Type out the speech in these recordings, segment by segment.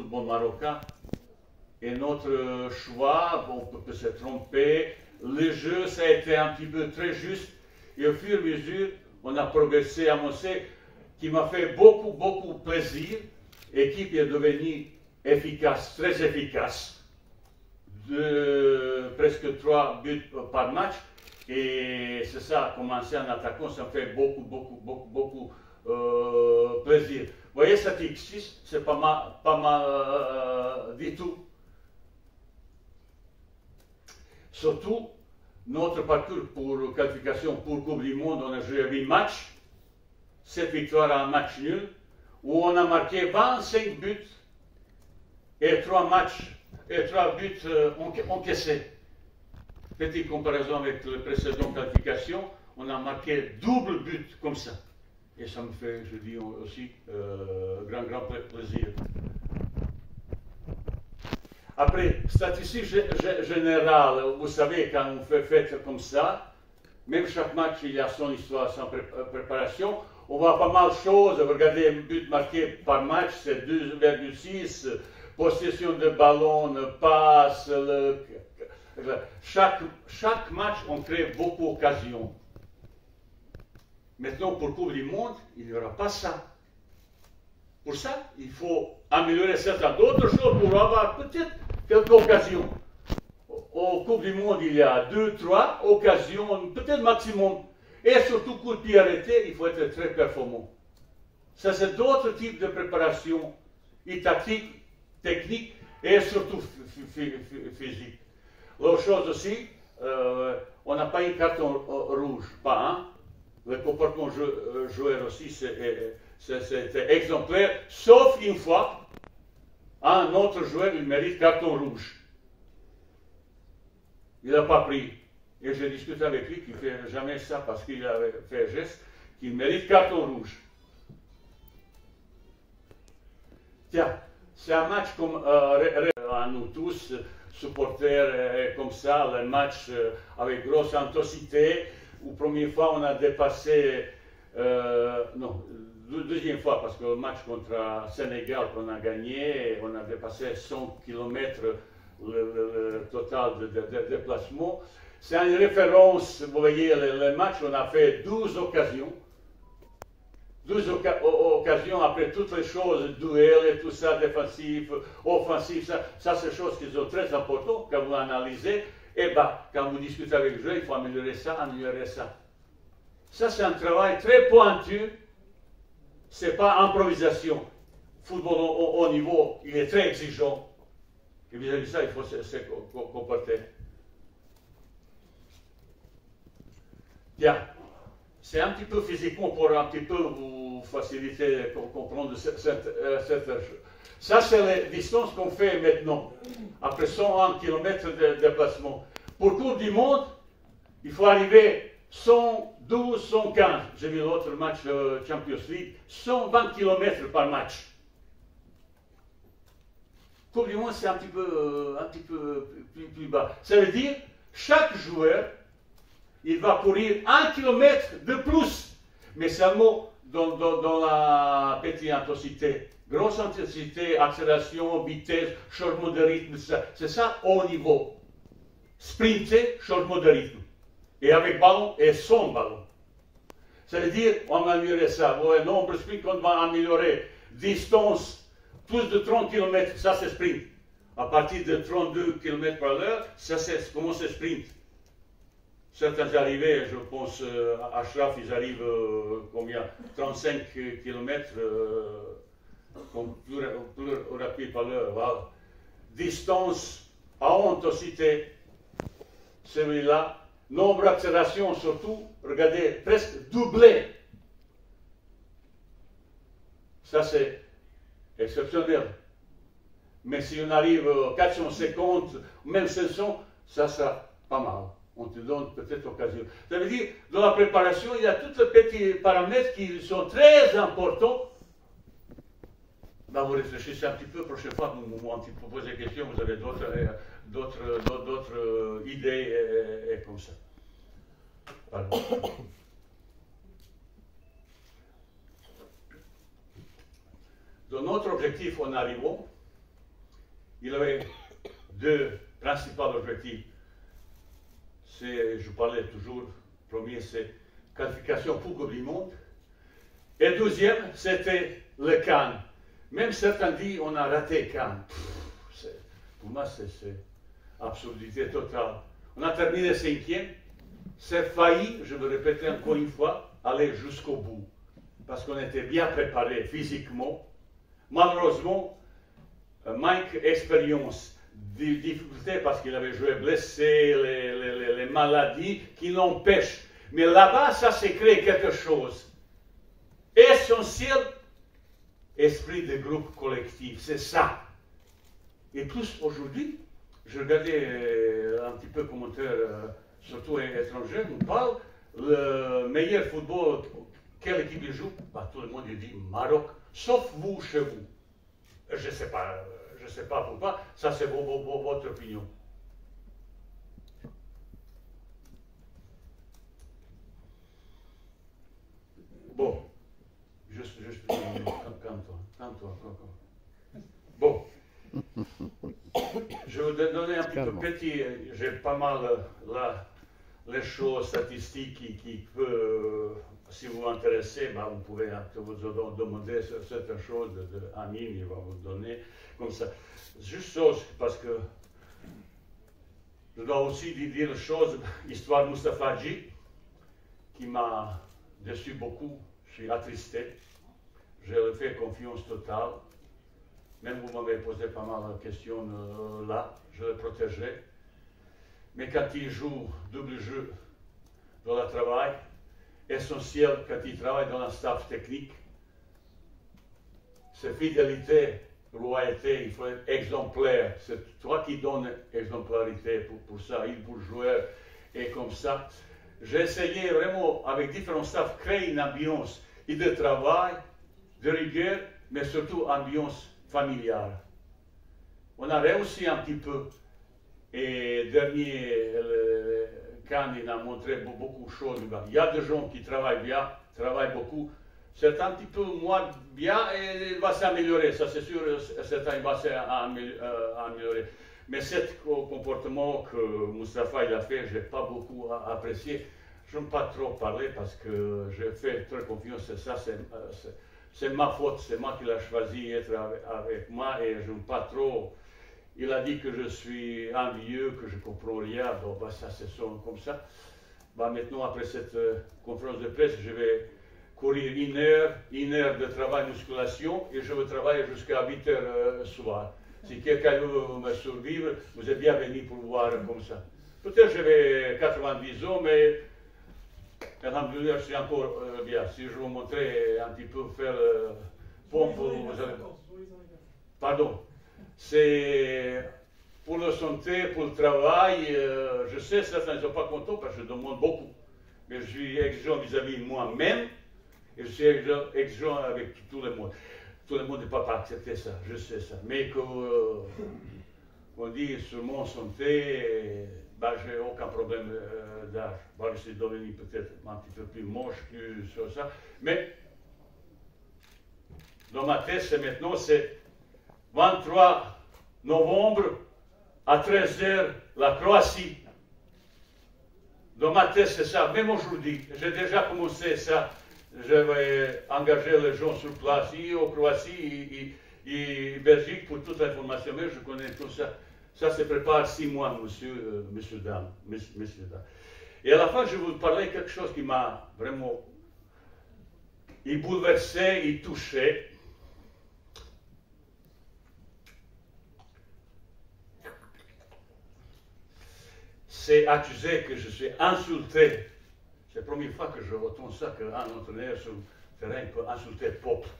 football marocain. Et notre choix, on peut se tromper, le jeu, ça a été un petit peu très juste. Et au fur et à mesure, on a progressé, avancé, qui m'a fait beaucoup plaisir. L'équipe est devenue efficace, très efficace. De presque 3 buts par match. Et c'est ça, commencer en attaquant, ça me fait beaucoup plaisir. Vous voyez, cet X6, c'est pas mal du tout. Surtout, notre parcours pour qualification pour Coupe du Monde, on a joué 8 matchs, 7 victoires à un match nul, où on a marqué 25 buts et 3 matchs et 3 buts encaissés. Petite comparaison avec les précédentes qualifications, on a marqué double but comme ça. Et ça me fait, je dis aussi, grand plaisir. Après, statistique générale, vous savez, quand on fait fête comme ça, même chaque match, il y a son histoire, son préparation. On voit pas mal de choses. Regardez, un but marqué par match, c'est 2,6. Possession de ballon, passe. Chaque match, on crée beaucoup d'occasions. Maintenant, pour Coupe du Monde, il n'y aura pas ça. Pour ça, il faut améliorer certaines d'autres choses pour avoir peut-être quelques occasions. Au Coupe du Monde, il y a 2, 3 occasions, peut-être maximum. Et surtout, coup de pied arrêté, il faut être très performant. Ça, c'est d'autres types de préparation, et tactique, technique et surtout physique. L'autre chose aussi, on n'a pas un carton rouge, pas un. Le comportement joueur aussi, c'était exemplaire, sauf une fois, un autre joueur, il mérite carton rouge. Il n'a pas pris. Et j'ai discuté avec lui qu'il ne fait jamais ça parce qu'il avait fait un geste, qu'il mérite carton rouge. Tiens, c'est un match comme à nous tous, supporters comme ça, le match avec grosse intensité, où première fois on a dépassé, non, deuxième fois, parce que le match contre Sénégal qu'on a gagné, on a dépassé 100 km le total de déplacement. C'est une référence, vous voyez, le match, on a fait 12 occasions. 12 occasions après toutes les choses, duel et tout ça, défensif, offensif, ça c'est des choses qui sont très importantes quand vous analysez. Et quand vous discutez avec le jeu, il faut améliorer ça, améliorer ça. Ça, c'est un travail très pointu. Ce n'est pas improvisation. Football au haut niveau, il est très exigeant. Et vis-à-vis de ça, il faut se comporter. Bien. C'est un petit peu physiquement pour un petit peu vous faciliter comprendre cette chose. Ça, c'est les distances qu'on fait maintenant, après 101 km de déplacement. Pour Coupe du Monde, il faut arriver 112, 115. J'ai vu l'autre match de Champions League, 120 km par match. Coupe du Monde, c'est un petit peu plus bas. Ça veut dire, chaque joueur, il va courir 1 km de plus, mais seulement dans la petite intensité. Grosse intensité, accélération, vitesse, changement de rythme, c'est ça haut niveau. Sprinter, changement de rythme. Et avec ballon et sans ballon. Ça veut dire, on va améliorer ça. Le nombre de sprints qu'on va améliorer. Distance, plus de 30 km, ça c'est sprint. À partir de 32 km par l'heure, ça c'est comment c'est sprint. Certains arrivaient, je pense, à Ashraf, ils arrivent combien 35 km plus rapide par l'heure. Voilà. Distance à haute intensité, celui-là. Nombre d'accélérations surtout, regardez, presque doublé. Ça c'est exceptionnel. Mais si on arrive à 450, même 500, ça sera pas mal. On te donne peut-être l'occasion. Ça veut dire, dans la préparation, il y a tous les petits paramètres qui sont très importants. Ben, vous réfléchissez un petit peu, prochaine fois, vous un petit peu posez des questions, vous avez d'autres idées et comme ça. Pardon. Dans notre objectif en arrivant, il avait deux principaux objectifs. Je parlais toujours, premier c'est qualification pour Coupe du Monde. Et deuxième, c'était le Cannes. Même certains disent on a raté Cannes. Pour moi, c'est absurdité totale. On a terminé cinquième. C'est failli, je me répète encore une fois, aller jusqu'au bout. Parce qu'on était bien préparé physiquement. Malheureusement, manque d'expérience, des difficultés parce qu'il avait joué blessé, les maladies qui l'empêchent. Mais là-bas, ça s'est créé quelque chose. Essentiel, esprit de groupe collectif, c'est ça. Et plus aujourd'hui, je regardais un petit peu commentaires, surtout étrangers, on parle, le meilleur football, quelle équipe il joue? Bah, tout le monde dit Maroc, sauf vous chez vous. Je ne sais pas pourquoi, ça c'est votre opinion. Bon, juste calme-toi. Bon, je vais vous donner un petit peu petit, j'ai pas mal là, les choses statistiques qui peuvent, si vous vous intéressez, bah, vous pouvez vous demander certaines choses d'Amine, il va vous donner comme ça. Juste chose, parce que je dois aussi dire une chose, histoire de Moustapha Hadji, qui m'a déçu beaucoup, je suis attristé, je lui fais confiance totale. Même vous m'avez posé pas mal de questions là, je le protégerai. Mais quand il joue double jeu dans le travail, essentiel quand il travaille dans un staff technique, c'est fidélité, loyauté, il faut être exemplaire. C'est toi qui donnes exemplarité pour ça, il pour jouer et comme ça. J'ai essayé vraiment avec différents staffs créer une ambiance et de travail, de rigueur, mais surtout ambiance familiale. On a réussi un petit peu. Et dernier, Cannes, il a montré beaucoup de choses. Il y a des gens qui travaillent bien, travaillent beaucoup. C'est un petit peu moins bien et il va s'améliorer, ça c'est sûr, il va s'améliorer. Mais ce comportement que Moustapha il a fait, je n'ai pas beaucoup apprécié. Je n'aime pas trop parler parce que je fais très confiance, ça c'est ma faute, c'est moi qui l'ai choisi d'être avec moi et je n'aime pas trop. Il a dit que je suis envieux, que je ne comprends rien, bon, bah, ça c'est comme ça. Bah, maintenant, après cette conférence de presse, je vais courir une heure de travail musculation et je vais travailler jusqu'à 8 heures soir. Si quelqu'un veut me survivre, vous êtes bienvenu pour voir comme ça. Peut-être je vais 90 ans, mais je suis encore bien. Si je vous montrer un petit peu faire pompe, vous allez... Pardon. C'est pour la santé, pour le travail. Je sais, certains ne sont pas contents parce que je demande beaucoup. Mais je suis exigeant vis-à-vis de moi-même et je suis exigeant avec tout le monde. Tout le monde ne peut pas accepter ça, je sais ça. Mais qu'on dit sur mon santé, bah, je n'ai aucun problème d'âge. Bah, je suis devenu peut-être un petit peu plus moche, plus sur ça. Mais dans ma tête, c'est maintenant, c'est 23 novembre à 13h, la Croatie. Dans ma tête, c'est ça. Même aujourd'hui, j'ai déjà commencé ça. Je vais engager les gens sur place, ici, en Croatie, et Belgique, pour toute l'information. Mais je connais tout ça. Ça se prépare 6 mois, messieurs, dames. Et à la fin, je vais vous parler de quelque chose qui m'a vraiment bouleversé et touché. C'est accusé que je suis insulté. C'est la première fois que je retourne ça, qu'un entraîneur sur le terrain peut insulter le peuple.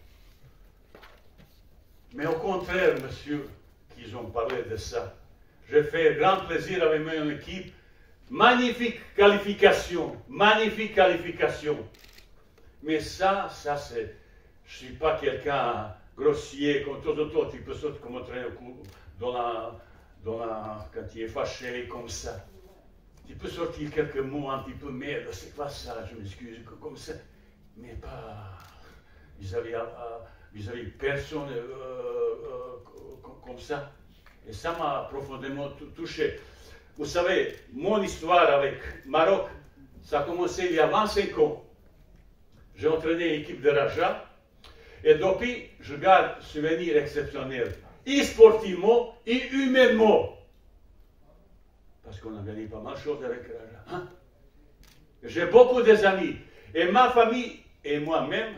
Mais au contraire, monsieur, qu'ils ont parlé de ça. J'ai fait grand plaisir avec mon équipe. Magnifique qualification. Magnifique qualification. Mais ça c'est... Je ne suis pas quelqu'un grossier, comme tout autre. Tu peux sortir comme entraîneur quand il est fâché, comme ça. Tu peux sortir quelques mots un petit peu, merde, c'est pas ça, je m'excuse, comme ça. Mais pas vis-à-vis personne comme ça. Et ça m'a profondément touché. Vous savez, mon histoire avec Maroc, ça a commencé il y a 25 ans. J'ai entraîné l'équipe de Raja. Et depuis, je garde souvenir exceptionnel. Et sportivement, et humainement. Parce qu'on a gagné pas mal de choses avec Raja. Hein? J'ai beaucoup d'amis. Et ma famille et moi-même,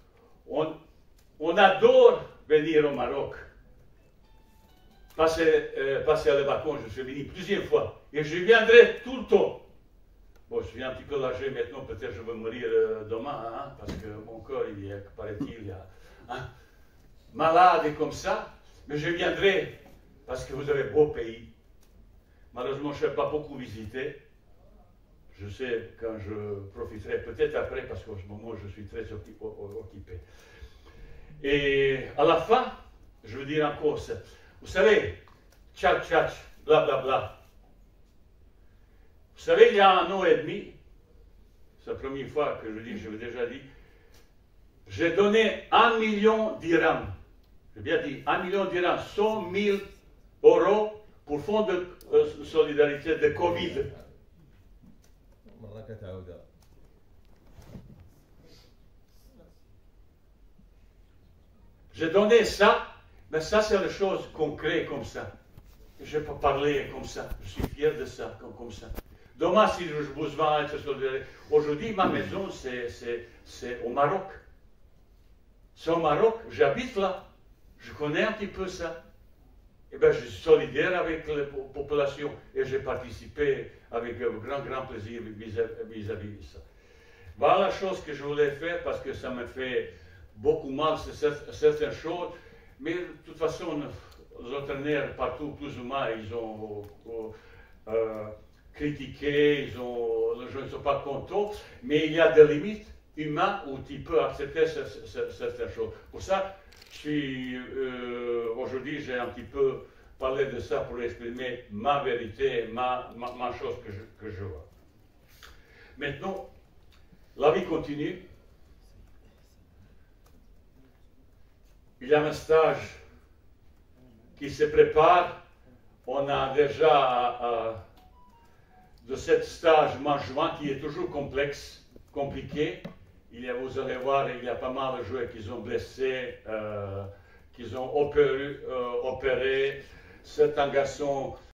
on adore venir au Maroc. Passer les vacances, je suis venu plusieurs fois. Et je viendrai tout le temps. Bon, je suis un petit peu âgé maintenant, peut-être je vais mourir demain, hein, parce que mon corps, il est, paraît-il, hein, malade et comme ça. Mais je viendrai, parce que vous avez beau pays. Malheureusement, je n'ai pas beaucoup visité. Je sais quand je profiterai, peut-être après, parce qu'en ce moment, je suis très occupé. Et à la fin, je veux dire encore ça. Vous savez, tchatch, tchatch, blablabla. Vous savez, il y a 1 an et demi, c'est la première fois que je dis, je l'ai déjà dit, j'ai donné 1 million dirhams. J'ai bien dit 1 million dirhams, 100 000 euros pour fonds de solidarité de Covid. J'ai donné ça, mais ça c'est les choses concrètes comme ça. Je peux parler comme ça, je suis fier de ça, comme ça. Demain, si je besoin d'être solidaire, aujourd'hui ma maison c'est au Maroc. C'est au Maroc, j'habite là, je connais un petit peu ça. Et bien je suis solidaire avec la population et j'ai participé avec grand plaisir vis-à-vis de ça. Voilà la chose que je voulais faire parce que ça me fait beaucoup mal, certaines choses, mais de toute façon, les entraîneurs partout, plus ou moins, ils ont critiqué, les gens ne sont pas contents, mais il y a des limites humaines où tu peux accepter certaines choses. Pour ça, aujourd'hui, j'ai un petit peu parlé de ça pour exprimer ma vérité, ma chose que je vois. Maintenant, la vie continue. Il y a un stage qui se prépare. On a déjà de ce stage management qui est toujours complexe, compliqué. Vous allez voir, il y a pas mal de joueurs qui sont blessés, qui ont opéré. Certains garçons